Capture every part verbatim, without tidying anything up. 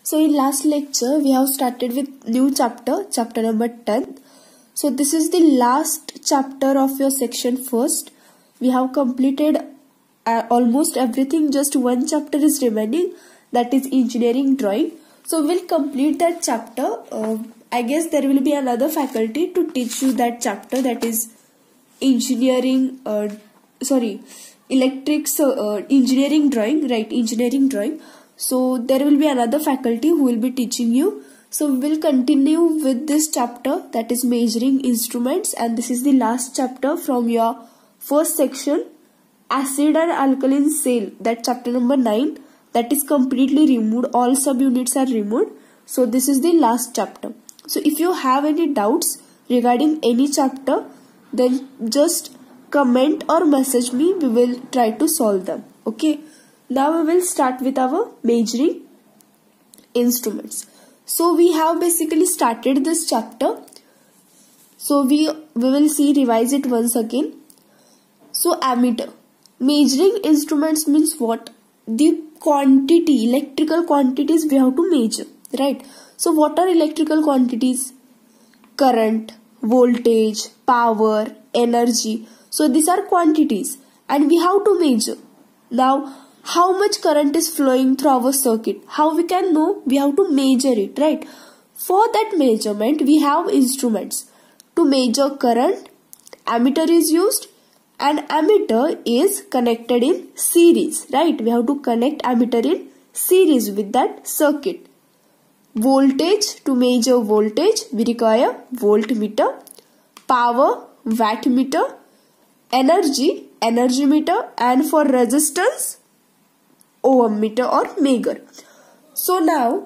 So in last lecture we have started with new chapter, chapter number ten. So this is the last chapter of your section first. We have completed uh, almost everything, just one chapter is remaining, that is engineering drawing. So we'll complete that chapter. Uh, I guess there will be another faculty to teach you that chapter, that is engineering, uh, sorry, electrics, uh, engineering drawing, right, engineering drawing. So there will be another faculty who will be teaching you. So we will continue with this chapter, that is measuring instruments, and this is the last chapter from your first section, acid and alkaline cell, that chapter number nine, that is completely removed, all subunits are removed. So this is the last chapter. So if you have any doubts regarding any chapter, then just comment or message me, we will try to solve them. Okay. Now we will start with our measuring instruments. So we have basically started this chapter. So we, we will see, revise it once again. So ammeter. Measuring instruments means what? The quantity, electrical quantities we have to measure, right? So what are electrical quantities? Current, voltage, power, energy. So these are quantities and we have to measure. Now how much current is flowing through our circuit? How we can know? We have to measure it, right? For that measurement, we have instruments. To measure current, ammeter is used, and ammeter is connected in series, right? We have to connect ammeter in series with that circuit. Voltage, to measure voltage, we require voltmeter. Power, wattmeter. Energy, energy meter. And for resistance, ohm meter or Megger. So now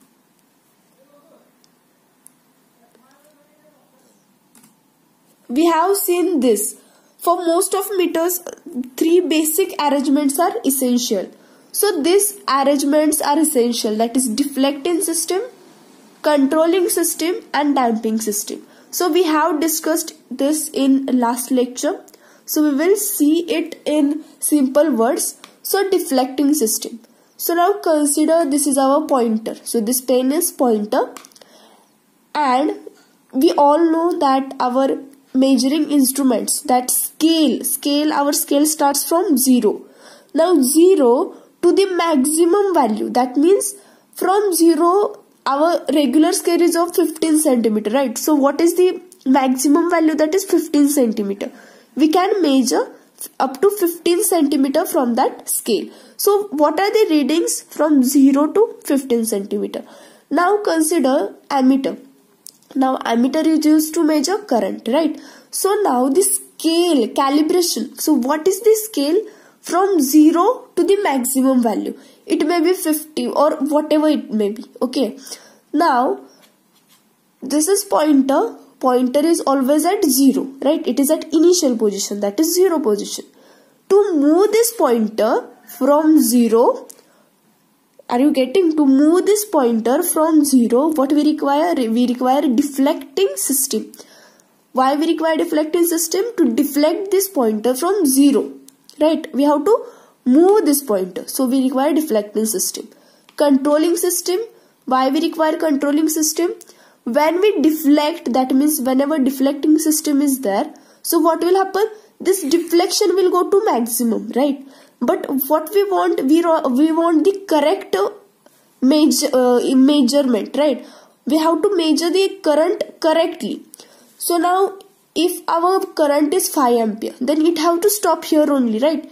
we have seen this. For most of meters, three basic arrangements are essential. So these arrangements are essential, that is deflecting system, controlling system and damping system. So we have discussed this in last lecture. So we will see it in simple words. So deflecting system. So now consider this is our pointer. So this pen is pointer, and we all know that our measuring instruments, that scale, scale, our scale starts from zero. Now zero to the maximum value. That means from zero, our regular scale is of fifteen centimeter, right? So what is the maximum value? That is fifteen centimeter. We can measure up to fifteen centimeter from that scale. So what are the readings from zero to fifteen centimeter? Now consider ammeter. Now ammeter is used to measure current, right? So now the scale, calibration. So what is the scale from zero to the maximum value? It may be fifty or whatever it may be. Okay. Now this is pointer. Pointer is always at zero, right? It is at initial position, that is zero position. To move this pointer from zero, are you getting? To move this pointer from zero, what we require? We require deflecting system. Why we require deflecting system? To deflect this pointer from zero, right? We have to move this pointer. So we require deflecting system. Controlling system. Why we require controlling system? When we deflect, that means whenever deflecting system is there, so what will happen? This deflection will go to maximum, right? But what we want, we, we want the correct measure, uh, measurement, right? We have to measure the current correctly. So now if our current is five ampere, then it have to stop here only, right?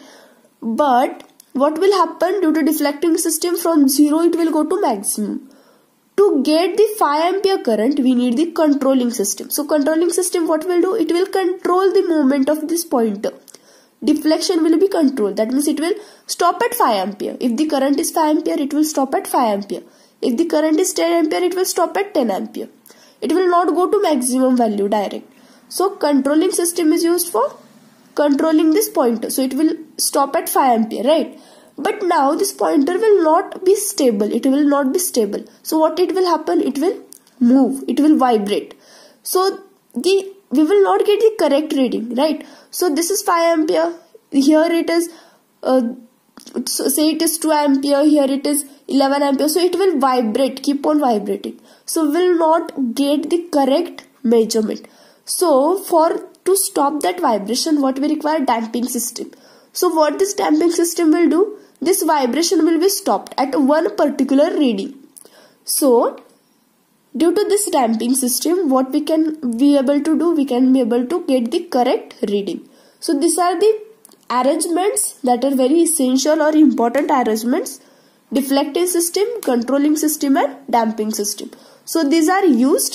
But what will happen due to deflecting system? From zero it will go to maximum. To get the five ampere current, we need the controlling system. So controlling system, what will do? It will control the movement of this pointer. Deflection will be controlled. That means it will stop at five ampere. If the current is five ampere, it will stop at five ampere. If the current is ten ampere, it will stop at ten ampere. It will not go to maximum value direct. So controlling system is used for controlling this pointer. So it will stop at five ampere, right? But now this pointer will not be stable. It will not be stable. So what it will happen? It will move. It will vibrate. So the we will not get the correct reading, right? So this is five ampere. Here it is uh, so say it is two ampere, here it is eleven ampere, so it will vibrate, keep on vibrating, so will not get the correct measurement. So for to stop that vibration, what we require? Damping system. So what this damping system will do? This vibration will be stopped at one particular reading. So due to this damping system, what we can be able to do? We can be able to get the correct reading. So these are the arrangements that are very essential or important arrangements: deflecting system, controlling system, and damping system. So these are used.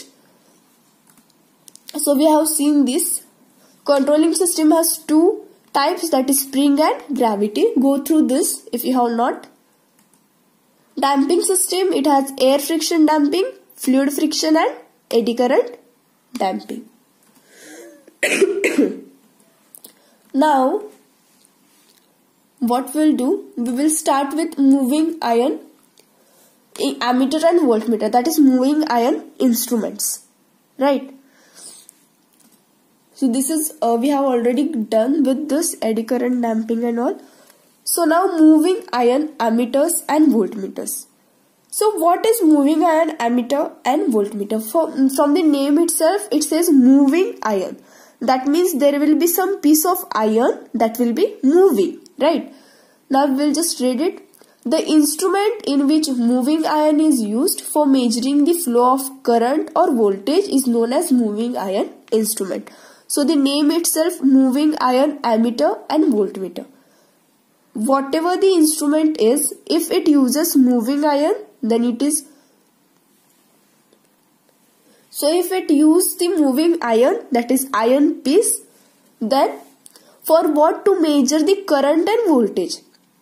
So we have seen this. Controlling system has two types, that is spring and gravity. Go through this if you have not. Damping system, it has air friction damping, fluid friction, and eddy current damping. Now what we'll do, we will start with moving iron ammeter and voltmeter, that is moving iron instruments, right? So this is uh, we have already done with this eddy current damping and all. So now moving iron ammeters and voltmeters. So what is moving iron ammeter and voltmeter? For, from the name itself, it says moving iron. That means there will be some piece of iron that will be moving, right? Now we'll just read it. The instrument in which moving iron is used for measuring the flow of current or voltage is known as moving iron instrument. So the name itself, moving iron ammeter and voltmeter. Whatever the instrument is, if it uses moving iron, then it is. So if it uses the moving iron, that is iron piece, then for what? To measure the current and voltage.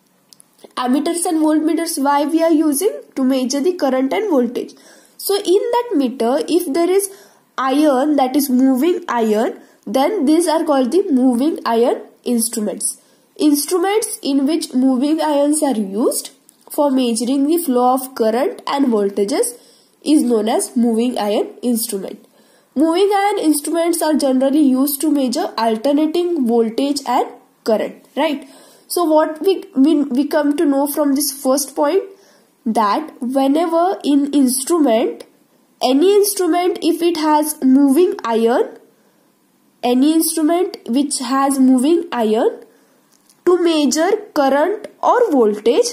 Ammeters and voltmeters, why we are using? To measure the current and voltage. So in that meter, if there is iron, that is moving iron, then these are called the moving iron instruments. Instruments in which moving irons are used for measuring the flow of current and voltages is known as moving iron instrument. Moving iron instruments are generally used to measure alternating voltage and current, right? So what we, we, we come to know from this first point, that whenever in instrument, any instrument if it has moving iron, any instrument which has moving iron to measure current or voltage,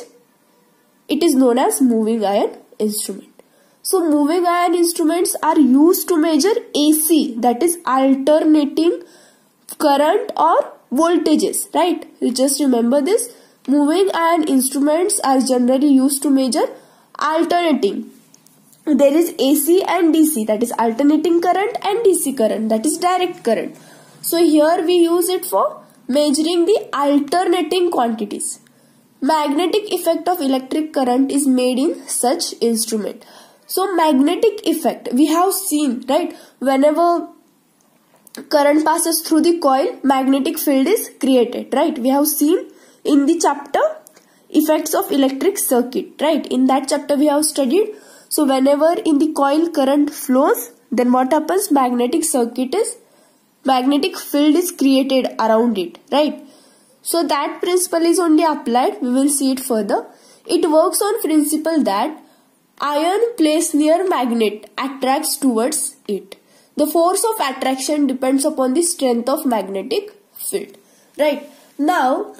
it is known as moving iron instrument. So moving iron instruments are used to measure A C, that is alternating current or voltages, right? You just remember this. Moving iron instruments are generally used to measure alternating. There is A C and D C, that is alternating current, and D C current, that is direct current. So here we use it for measuring the alternating quantities. Magnetic effect of electric current is made in such instrument. So magnetic effect, we have seen, right? Whenever current passes through the coil, magnetic field is created, right? We have seen in the chapter effects of electric circuit, right? In that chapter we have studied. So whenever in the coil current flows, then what happens? Magnetic circuit is, magnetic field is created around it, right? So that principle is only applied. We will see it further. It works on principle that iron placed near magnet attracts towards it. The force of attraction depends upon the strength of magnetic field, right? Now,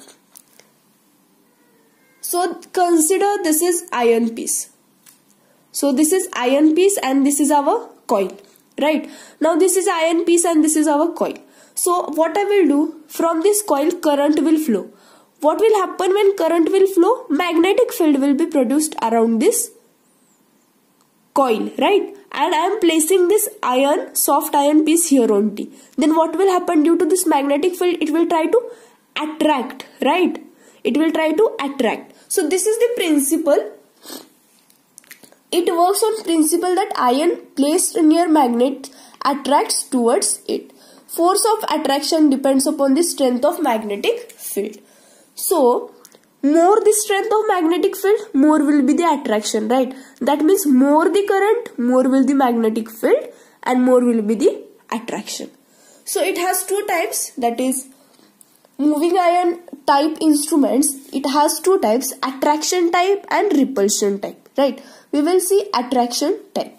so consider this is iron piece. So this is iron piece and this is our coil, right? Now this is iron piece and this is our coil. So what I will do, from this coil current will flow. What will happen when current will flow? Magnetic field will be produced around this coil, right? And I am placing this iron, soft iron piece here only. Then what will happen due to this magnetic field? It will try to attract, right? It will try to attract. So this is the principle. It works on principle that iron placed near magnet attracts towards it. Force of attraction depends upon the strength of magnetic field. So, more the strength of magnetic field, more will be the attraction, right? That means more the current, more will the magnetic field, and more will be the attraction. So, it has two types, that is moving iron type instruments, it has two types, attraction type and repulsion type, right? We will see attraction type.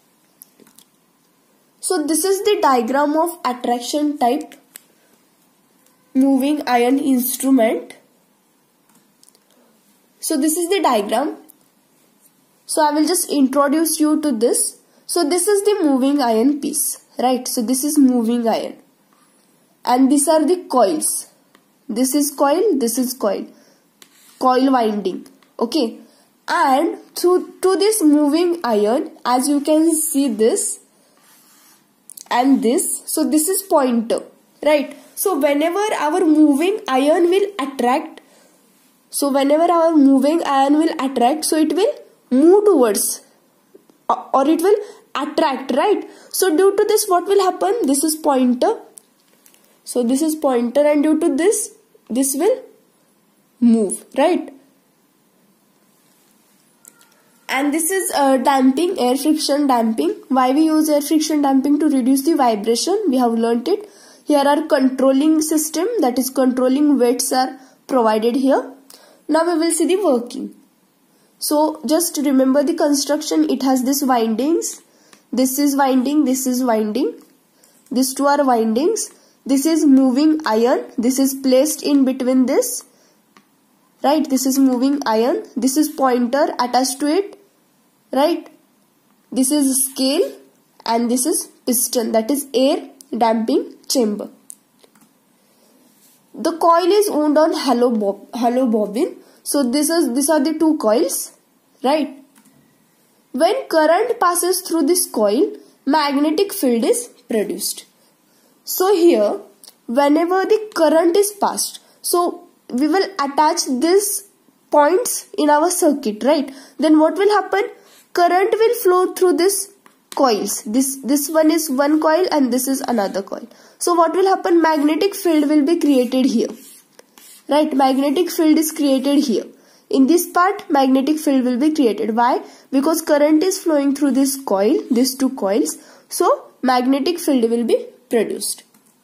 So this is the diagram of attraction type moving iron instrument. So this is the diagram. So I will just introduce you to this. So this is the moving iron piece, right? So this is moving iron. And these are the coils. This is coil, this is coil. Coil winding, okay? And through to this moving iron, as you can see this and this, so this is pointer, right? So whenever our moving iron will attract, so whenever our moving iron will attract, so it will move towards or it will attract, right? So due to this, what will happen? This is pointer. So this is pointer, and due to this, this will move, right? And this is uh, damping, air friction damping. Why we use air friction damping? To reduce the vibration. We have learnt it. Here are controlling system, that is controlling weights are provided here. Now we will see the working. So just remember the construction. It has this windings. This is winding, this is winding. These two are windings. This is moving iron. This is placed in between this. Right, this is moving iron. This is pointer attached to it. Right. This is scale and this is piston, that is air damping chamber. The coil is wound on hollow bob hollow bobbin. So this is these are the two coils, right? When current passes through this coil, magnetic field is produced. So here, whenever the current is passed, so we will attach these points in our circuit, right? Then what will happen? Current will flow through this coils. This this one is one coil and this is another coil. So what will happen? Magnetic field will be created here, right? Magnetic field is created here. In this part, magnetic field will be created. Why? Because current is flowing through this coil, these two coils. So magnetic field will be produced.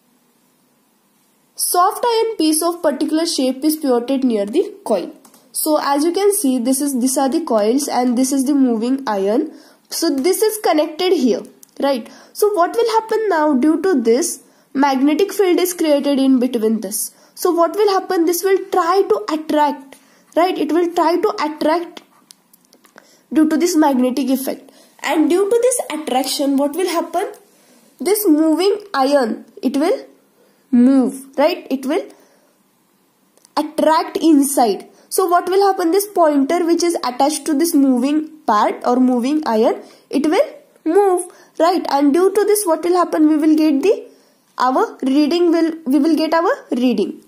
Soft iron piece of particular shape is pivoted near the coil. So as you can see, this is these are the coils and this is the moving iron. So this is connected here, right? So what will happen now? Due to this, magnetic field is created in between this. So what will happen? This will try to attract, right? It will try to attract due to this magnetic effect. And due to this attraction, what will happen? This moving iron, it will move, right? It will attract inside. So what will happen? This pointer which is attached to this moving part or moving iron, it will move, right? And due to this, what will happen? We will get the our reading will we will get our reading.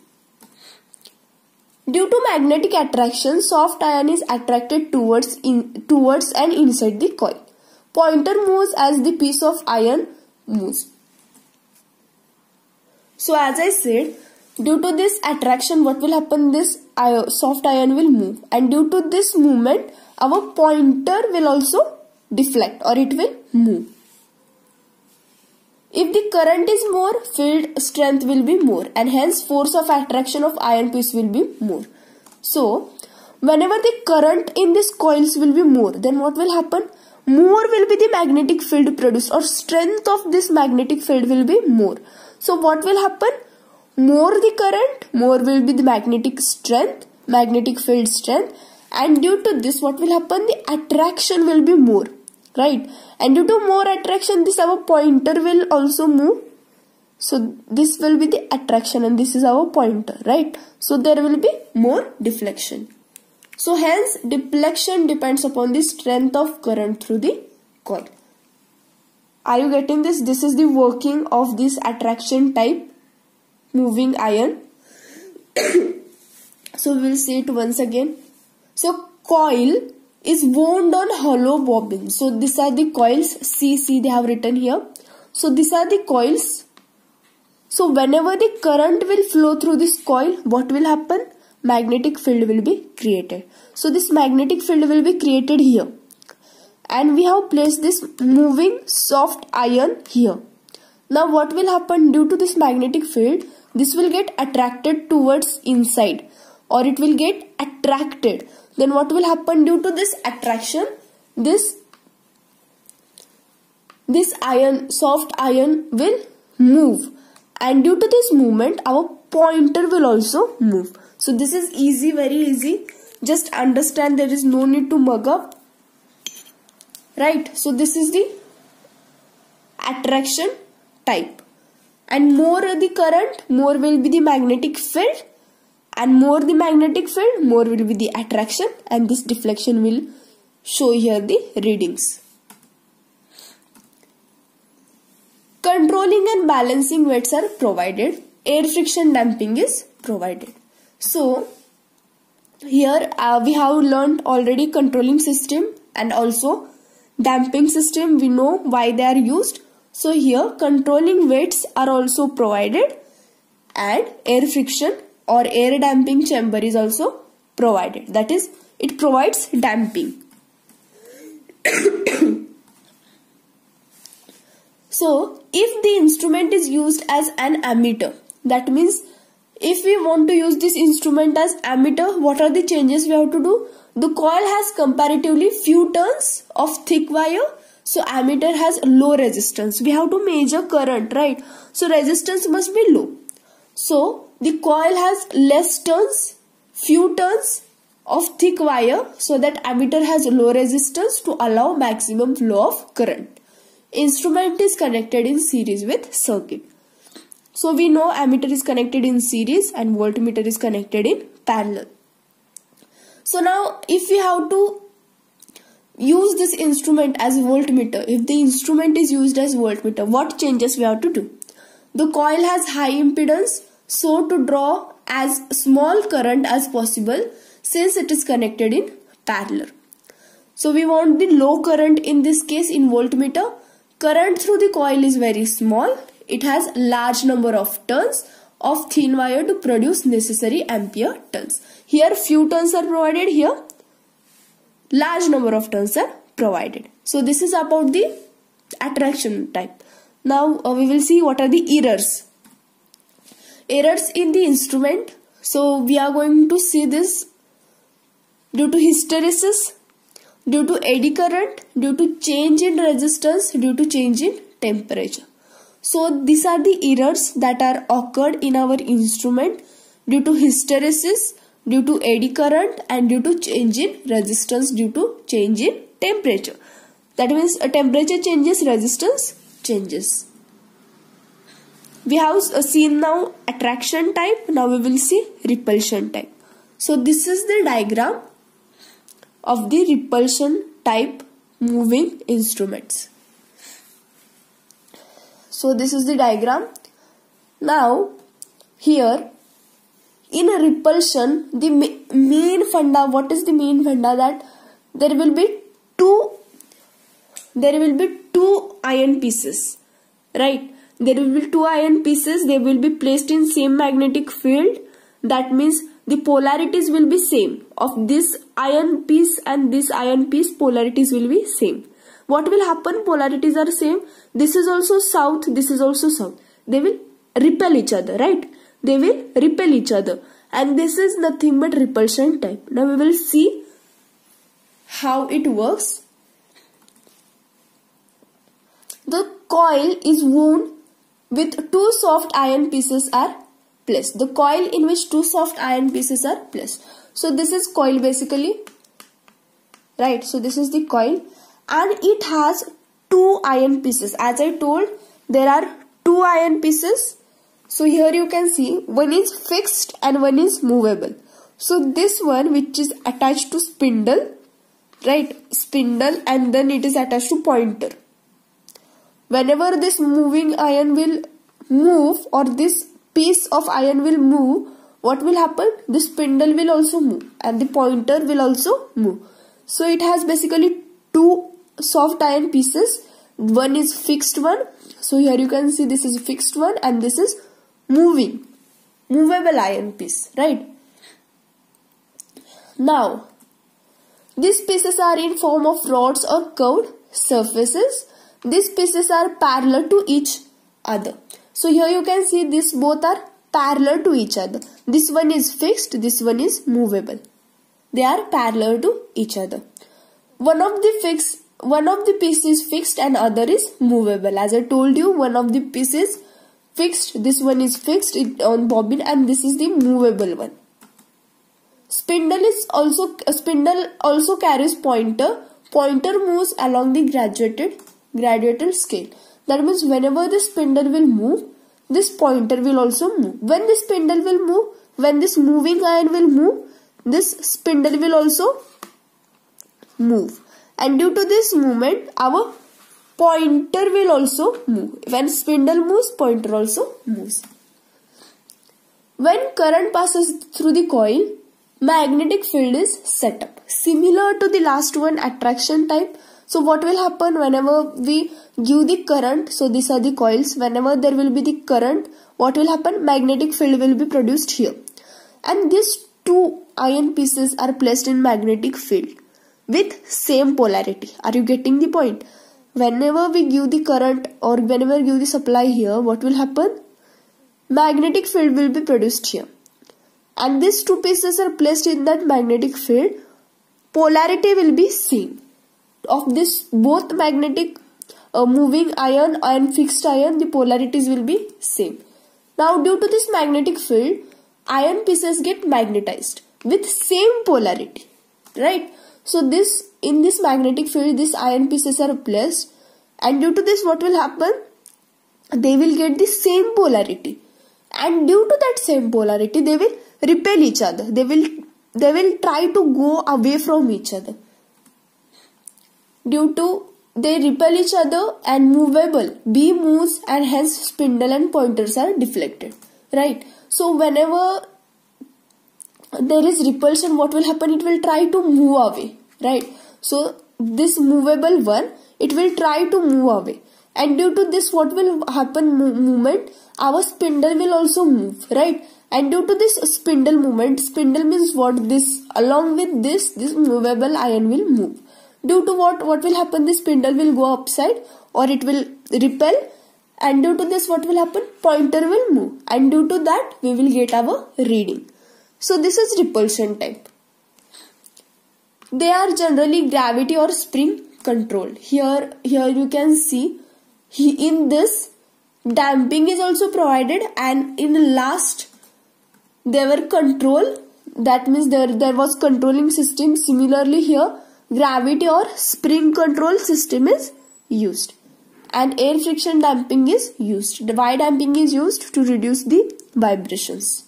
Due to magnetic attraction, soft iron is attracted towards in towards and inside the coil. Pointer moves as the piece of iron moves. So as I said, due to this attraction, what will happen? This iron, soft iron will move, and due to this movement, our pointer will also deflect or it will move. If the current is more, field strength will be more, and hence force of attraction of iron piece will be more. So whenever the current in these coils will be more, then what will happen? More will be the magnetic field produced, or strength of this magnetic field will be more. So what will happen? More the current, more will be the magnetic strength, magnetic field strength, and due to this, what will happen? The attraction will be more, right? And due to more attraction, this our pointer will also move. So this will be the attraction and this is our pointer, right? So there will be more deflection. So hence deflection depends upon the strength of current through the coil. Are you getting this? This is the working of this attraction type moving iron. So we will see it once again. So coil is wound on hollow bobbin. So these are the coils. See, see they have written here. So these are the coils. So whenever the current will flow through this coil, what will happen? Magnetic field will be created. So this magnetic field will be created here. And we have placed this moving soft iron here. Now what will happen? Due to this magnetic field, this will get attracted towards inside, or it will get attracted. Then what will happen due to this attraction? This this ion, soft ion will move, and due to this movement our pointer will also move. So this is easy, very easy. Just understand, there is no need to mug up, right? So this is the attraction type, and more the current, more will be the magnetic field, and more the magnetic field, more will be the attraction, and this deflection will show here the readings. Controlling and balancing weights are provided. Air friction damping is provided. So here uh, we have learned already controlling system and also damping system. We know why they are used. So here controlling weights are also provided, and air friction or air damping chamber is also provided. That is, it provides damping. So if the instrument is used as an ammeter, that means if we want to use this instrument as ammeter, what are the changes we have to do? The coil has comparatively few turns of thick wire, so ammeter has low resistance. We have to measure current, right? So resistance must be low. So the coil has less turns, few turns of thick wire, so that ammeter has low resistance to allow maximum flow of current. Instrument is connected in series with circuit. So we know ammeter is connected in series and voltmeter is connected in parallel. So now if we have to use this instrument as voltmeter, if the instrument is used as voltmeter, what changes we have to do? The coil has high impedance, so to draw as small current as possible since it is connected in parallel. So we want the low current in this case in voltmeter. Current through the coil is very small. It has large number of turns of thin wire to produce necessary ampere turns. Here few turns are provided, here large number of turns are provided. So this is about the attraction type. Now uh, we will see what are the errors. Errors in the instrument. So we are going to see this due to hysteresis, due to eddy current, due to change in resistance, due to change in temperature. So these are the errors that are occurred in our instrument due to hysteresis, due to eddy current, and due to change in resistance due to change in temperature. That means a temperature changes, resistance changes. We have seen now attraction type. Now we will see repulsion type. So this is the diagram of the repulsion type moving instruments. So this is the diagram. Now here in a repulsion, the main funda, what is the main funda? That there will be two there will be two iron pieces, right? There will be two iron pieces. They will be placed in same magnetic field. That means the polarities will be same of this iron piece and this iron piece. Polarities will be same. What will happen? Polarities are same. This is also south, this is also south. They will repel each other, right? They will repel each other, and this is nothing but repulsion type. Now we will see how it works. The coil is wound with two soft iron pieces are placed. The coil in which two soft iron pieces are placed. So this is coil basically, right? So this is the coil, and it has two iron pieces. As I told, there are two iron pieces. So here you can see one is fixed and one is movable. So this one which is attached to spindle, right? Spindle, and then it is attached to pointer. Whenever this moving iron will move, or this piece of iron will move, what will happen? The spindle will also move and the pointer will also move. So it has basically two soft iron pieces. One is fixed one. So here you can see this is fixed one, and this is moving, movable iron piece, right? Now, these pieces are in form of rods or curved surfaces. These pieces are parallel to each other. So here you can see these both are parallel to each other. This one is fixed, this one is movable. They are parallel to each other. One of the fixed, one of the piece is fixed and other is movable. As I told you, one of the pieces fixed, this one is fixed on bobbin, and this is the movable one. Spindle is also a spindle also carries pointer. Pointer moves along the graduated graduated scale. That means whenever the spindle will move, this pointer will also move. When the spindle will move, when this moving iron will move, this spindle will also move. And due to this movement, our pointer will also move. When spindle moves, pointer also moves. When current passes through the coil, magnetic field is set up. Similar to the last one, attraction type. So what will happen whenever we give the current? So these are the coils. Whenever there will be the current, what will happen? Magnetic field will be produced here. And these two iron pieces are placed in magnetic field with same polarity. Are you getting the point? Whenever we give the current or whenever we give the supply here, what will happen? Magnetic field will be produced here. And these two pieces are placed in that magnetic field. Polarity will be same. Of this both magnetic uh, moving iron and fixed iron, the polarities will be same. Now due to this magnetic field, iron pieces get magnetized with same polarity, right? So this in this magnetic field, these iron pieces are placed, and due to this what will happen? They will get the same polarity, and due to that same polarity, they will repel each other. They will they will try to go away from each other. Due to they repel each other and movable, B moves, and hence spindle and pointers are deflected, right? So whenever there is repulsion, what will happen? It will try to move away, right? So this movable one, it will try to move away, and due to this what will happen? Mo movement, our spindle will also move, right? And due to this spindle movement, spindle means what? This along with this, this movable iron will move. Due to what, what will happen? The spindle will go upside or it will repel, and due to this what will happen? Pointer will move, and due to that we will get our reading. So this is repulsion type. They are generally gravity or spring controlled. Here, here you can see he, in this damping is also provided, and in the last there were control. That means there, there was controlling system. Similarly here, gravity or spring control system is used, and air friction damping is used. The Y damping is used to reduce the vibrations.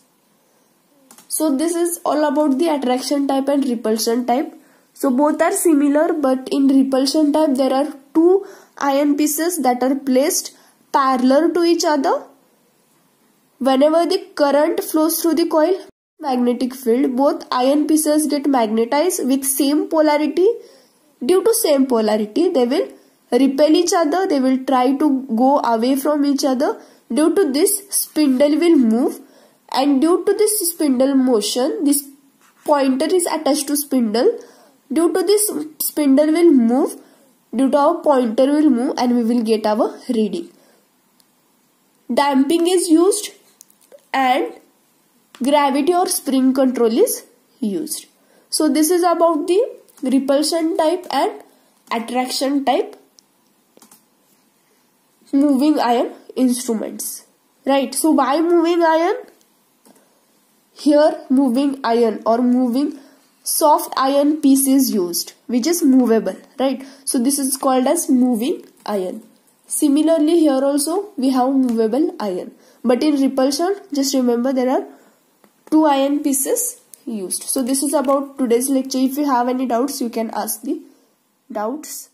So this is all about the attraction type and repulsion type. So both are similar, but in repulsion type there are two iron pieces that are placed parallel to each other. Whenever the current flows through the coil, magnetic field, both iron pieces get magnetized with same polarity. Due to same polarity, they will repel each other. They will try to go away from each other. Due to this, spindle will move, and due to this spindle motion, this pointer is attached to spindle. Due to this, spindle will move. Due to our pointer will move, and we will get our reading. Damping is used, and gravity or spring control is used. So this is about the repulsion type and attraction type moving iron instruments, right? So why moving iron? Here moving iron or moving soft iron piece is used, which is movable, right? So this is called as moving iron. Similarly here also we have movable iron, but in repulsion, just remember there are two iron pieces used. So this is about today's lecture. If you have any doubts, you can ask the doubts.